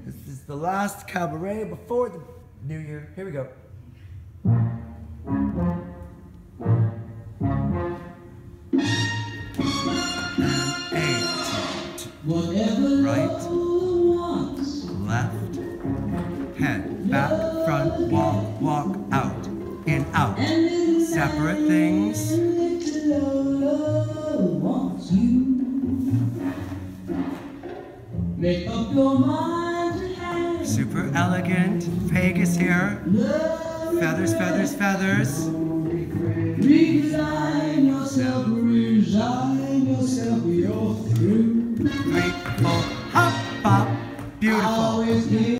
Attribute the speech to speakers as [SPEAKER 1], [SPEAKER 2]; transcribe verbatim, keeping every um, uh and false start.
[SPEAKER 1] This is the last cabaret before the new year. Here we go. Right, left, head, back, front, walk, walk, out, in, out. Separate things.
[SPEAKER 2] Lola wants you. Make up your mind to have.
[SPEAKER 1] Super elegant. Vegas here. Feathers, feathers, feathers.
[SPEAKER 2] Resign yourself, resign yourself, you're through.
[SPEAKER 1] Three, four,